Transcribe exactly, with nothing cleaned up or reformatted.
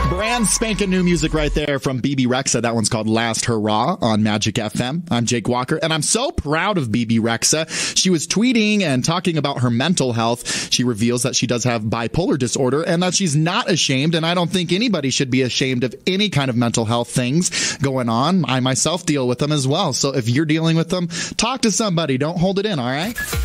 Brand spanking new music right there from Bebe Rexha. That one's called Last Hurrah on Magic F M. I'm Jake Walker, and I'm so proud of Bebe Rexha. She was tweeting and talking about her mental health. She reveals that she does have bipolar disorder and that she's not ashamed, and I don't think anybody should be ashamed of any kind of mental health things going on. I myself deal with them as well. So if you're dealing with them, talk to somebody. Don't hold it in, all right?